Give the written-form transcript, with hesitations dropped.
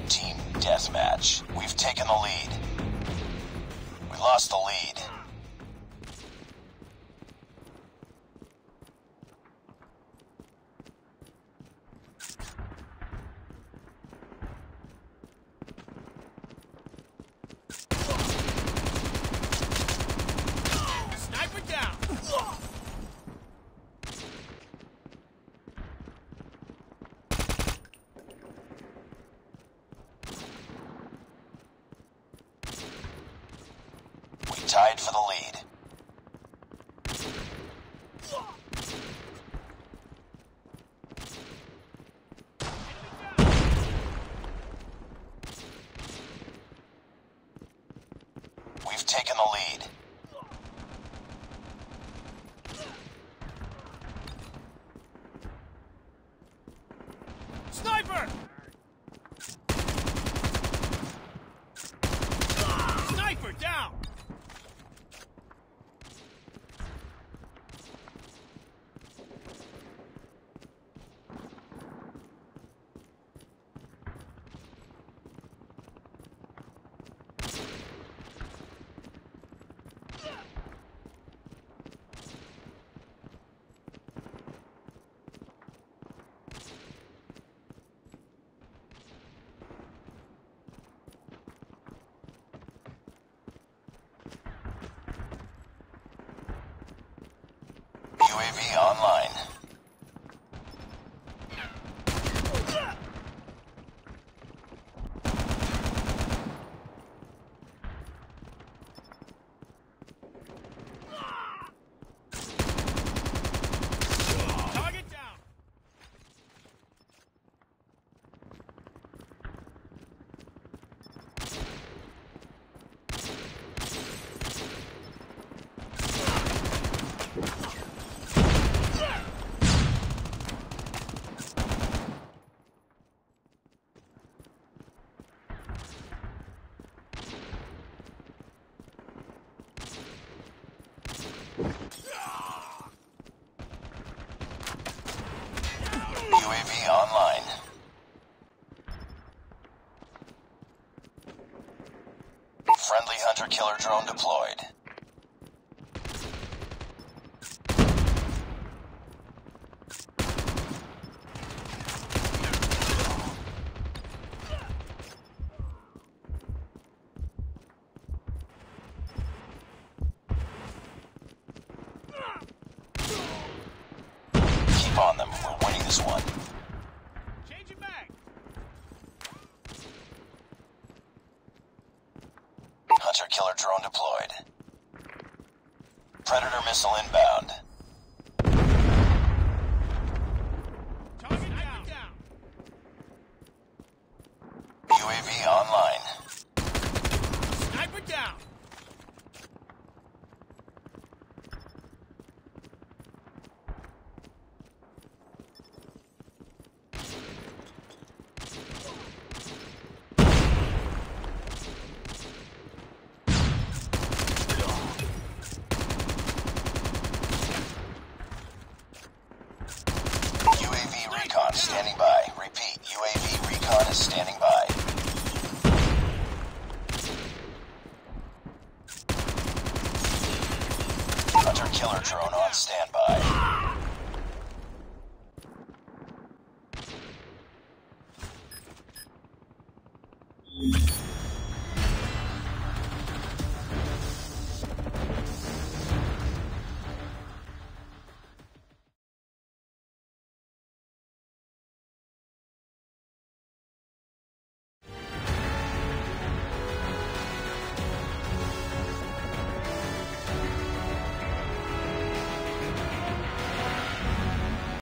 Team deathmatch. We've taken the lead. We lost the lead. Sniper down! Tied for the lead. We've taken the lead. Sniper! Sniper down! UAV online. Target down! UAV online. Friendly hunter-killer drone deployed. Keep on them. We're winning this one. Changing back! Hunter-killer drone deployed. Predator missile inbound. Target down! UAV